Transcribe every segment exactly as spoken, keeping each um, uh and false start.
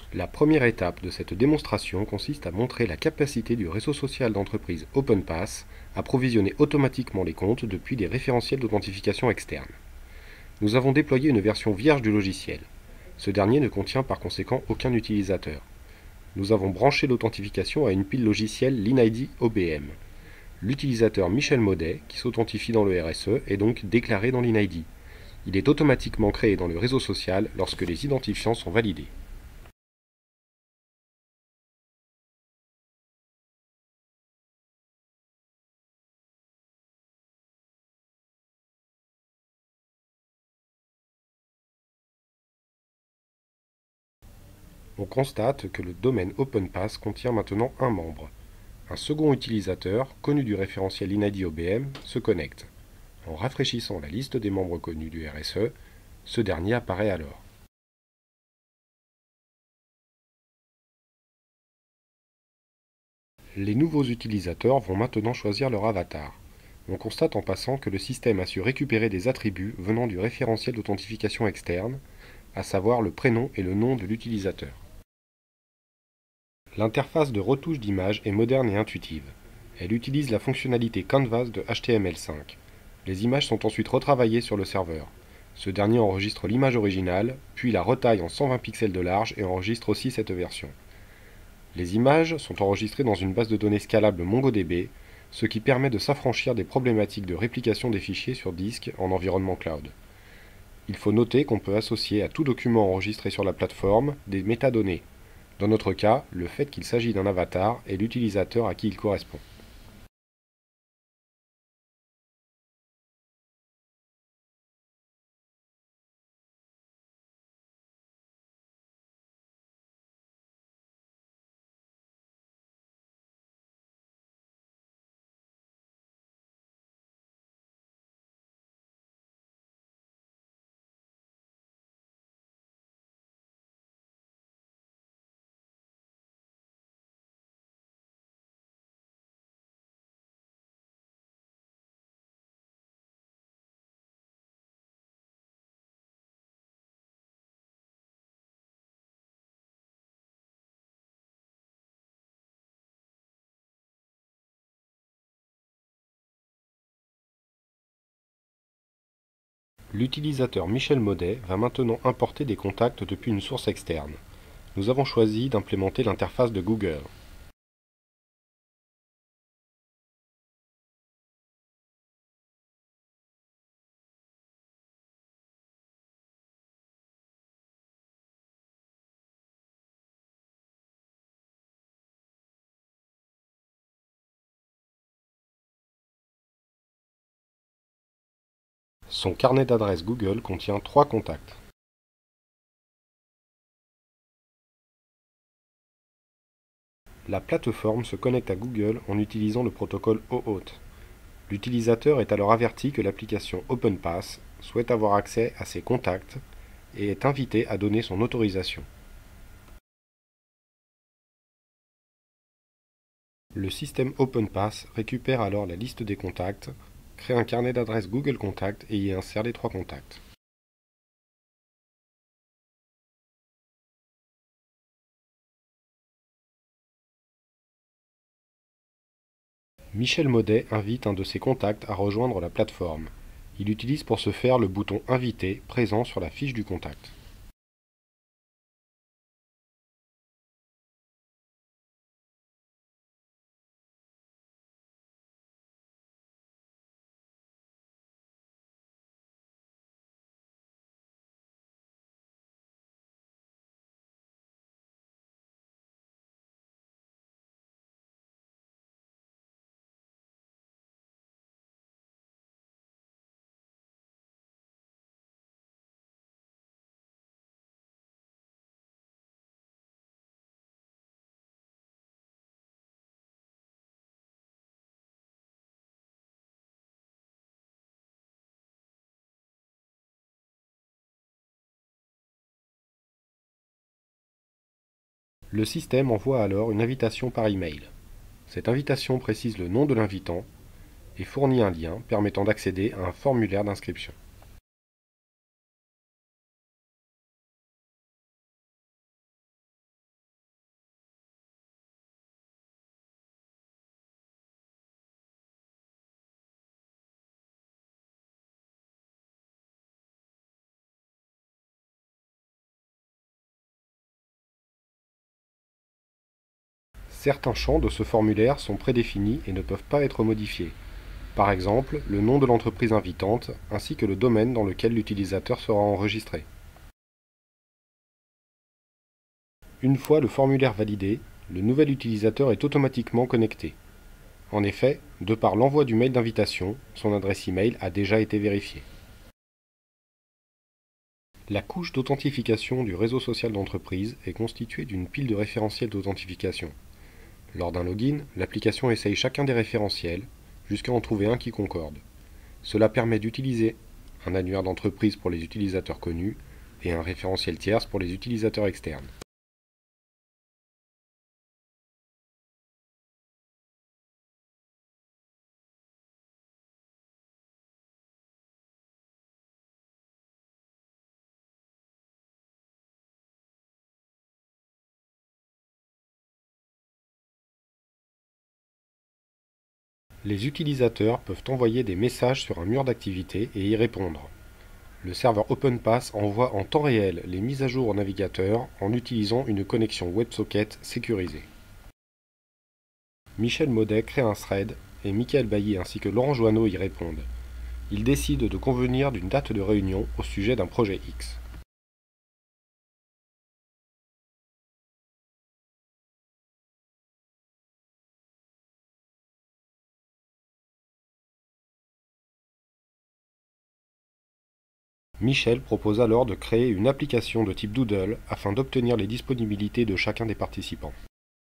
La première étape de cette démonstration consiste à montrer la capacité du réseau social d'entreprise OpenPass à provisionner automatiquement les comptes depuis des référentiels d'authentification externes. Nous avons déployé une version vierge du logiciel. Ce dernier ne contient par conséquent aucun utilisateur. Nous avons branché l'authentification à une pile logicielle LinID O B M. L'utilisateur Michel Maudet, qui s'authentifie dans le R S E, est donc déclaré dans l'INID. Il est automatiquement créé dans le réseau social lorsque les identifiants sont validés. On constate que le domaine OpenPass contient maintenant un membre. Un second utilisateur, connu du référentiel INID O B M, se connecte. En rafraîchissant la liste des membres connus du R S E, ce dernier apparaît alors. Les nouveaux utilisateurs vont maintenant choisir leur avatar. On constate en passant que le système a su récupérer des attributs venant du référentiel d'authentification externe, à savoir le prénom et le nom de l'utilisateur. L'interface de retouche d'image est moderne et intuitive. Elle utilise la fonctionnalité Canvas de H T M L cinq. Les images sont ensuite retravaillées sur le serveur. Ce dernier enregistre l'image originale, puis la retaille en cent vingt pixels de large et enregistre aussi cette version. Les images sont enregistrées dans une base de données scalable MongoDB, ce qui permet de s'affranchir des problématiques de réplication des fichiers sur disque en environnement cloud. Il faut noter qu'on peut associer à tout document enregistré sur la plateforme des métadonnées. Dans notre cas, le fait qu'il s'agit d'un avatar est l'utilisateur à qui il correspond. L'utilisateur Michel Maudet va maintenant importer des contacts depuis une source externe. Nous avons choisi d'implémenter l'interface de Google. Son carnet d'adresses Google contient trois contacts. La plateforme se connecte à Google en utilisant le protocole OAuth. L'utilisateur est alors averti que l'application OpenPass souhaite avoir accès à ses contacts et est invité à donner son autorisation. Le système OpenPass récupère alors la liste des contacts, crée un carnet d'adresses Google Contacts et y insère les trois contacts. Michel Maudet invite un de ses contacts à rejoindre la plateforme. Il utilise pour ce faire le bouton Inviter présent sur la fiche du contact. Le système envoie alors une invitation par email. Cette invitation précise le nom de l'invitant et fournit un lien permettant d'accéder à un formulaire d'inscription. Certains champs de ce formulaire sont prédéfinis et ne peuvent pas être modifiés. Par exemple, le nom de l'entreprise invitante, ainsi que le domaine dans lequel l'utilisateur sera enregistré. Une fois le formulaire validé, le nouvel utilisateur est automatiquement connecté. En effet, de par l'envoi du mail d'invitation, son adresse email a déjà été vérifiée. La couche d'authentification du réseau social d'entreprise est constituée d'une pile de référentiels d'authentification. Lors d'un login, l'application essaye chacun des référentiels, jusqu'à en trouver un qui concorde. Cela permet d'utiliser un annuaire d'entreprise pour les utilisateurs connus et un référentiel tierce pour les utilisateurs externes. Les utilisateurs peuvent envoyer des messages sur un mur d'activité et y répondre. Le serveur OpenPass envoie en temps réel les mises à jour au navigateur en utilisant une connexion WebSocket sécurisée. Michel Maudet crée un thread et Michael Bailly ainsi que Laurent Joanneau y répondent. Ils décident de convenir d'une date de réunion au sujet d'un projet X. Michel propose alors de créer une application de type Doodle afin d'obtenir les disponibilités de chacun des participants.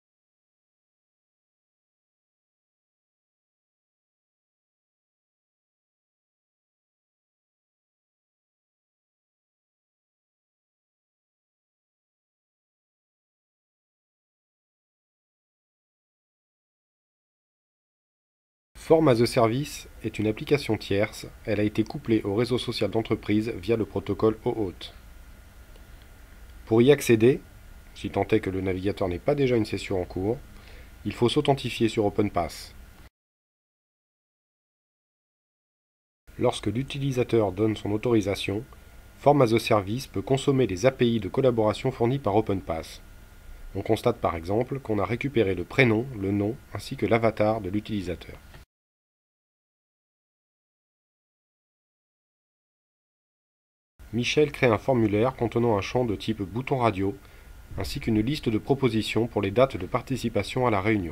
Form as a Service est une application tierce, elle a été couplée au réseau social d'entreprise via le protocole OAuth. Pour y accéder, si tant est que le navigateur n'est pas déjà une session en cours, il faut s'authentifier sur OpenPass. Lorsque l'utilisateur donne son autorisation, Form as a Service peut consommer les A P I de collaboration fournies par OpenPass. On constate par exemple qu'on a récupéré le prénom, le nom ainsi que l'avatar de l'utilisateur. Michel crée un formulaire contenant un champ de type bouton radio ainsi qu'une liste de propositions pour les dates de participation à la réunion.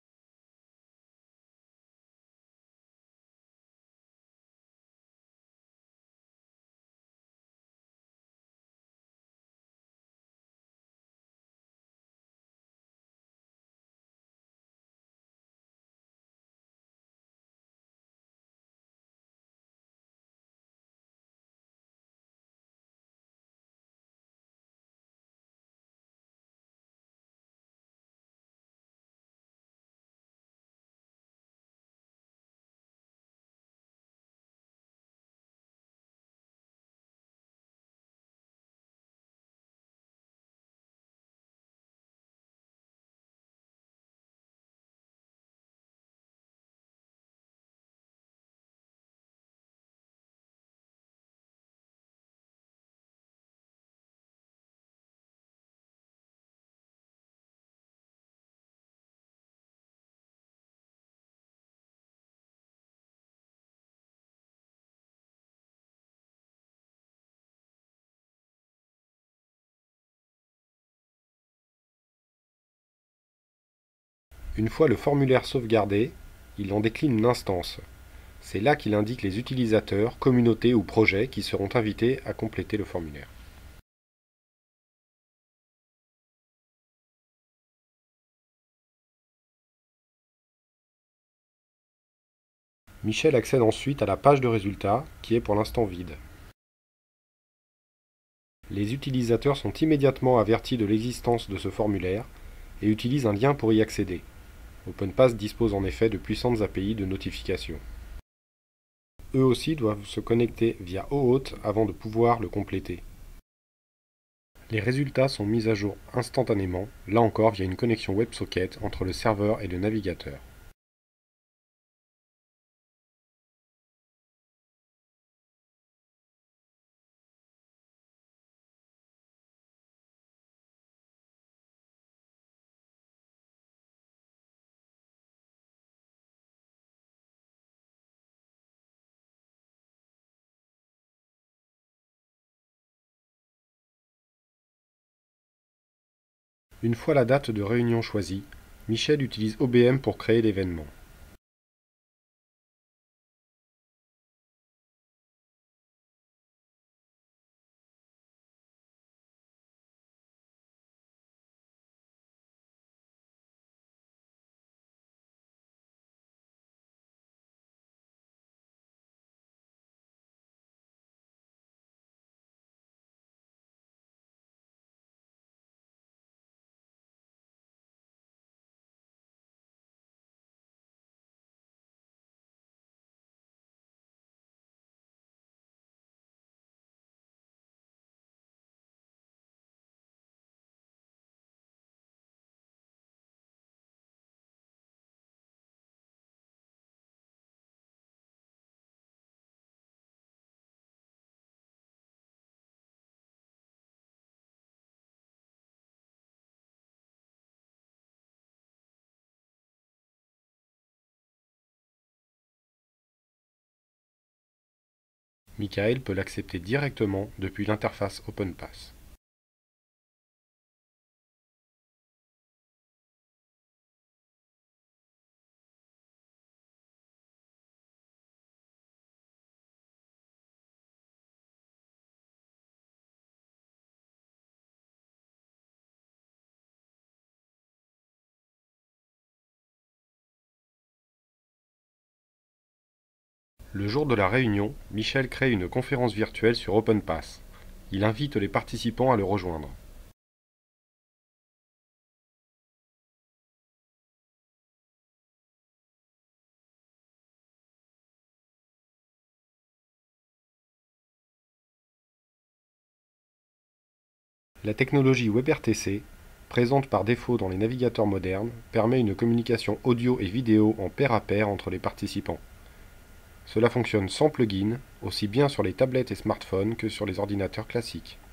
Une fois le formulaire sauvegardé, il en décline une instance. C'est là qu'il indique les utilisateurs, communautés ou projets qui seront invités à compléter le formulaire. Michel accède ensuite à la page de résultats, qui est pour l'instant vide. Les utilisateurs sont immédiatement avertis de l'existence de ce formulaire et utilisent un lien pour y accéder. OpenPass dispose en effet de puissantes A P I de notification. Eux aussi doivent se connecter via OAuth avant de pouvoir le compléter. Les résultats sont mis à jour instantanément, là encore via une connexion WebSocket entre le serveur et le navigateur. Une fois la date de réunion choisie, Michel utilise O B M pour créer l'événement. Michael peut l'accepter directement depuis l'interface OpenPass. Le jour de la réunion, Michel crée une conférence virtuelle sur OpenPass. Il invite les participants à le rejoindre. La technologie WebRTC, présente par défaut dans les navigateurs modernes, permet une communication audio et vidéo en pair à pair entre les participants. Cela fonctionne sans plugin, aussi bien sur les tablettes et smartphones que sur les ordinateurs classiques.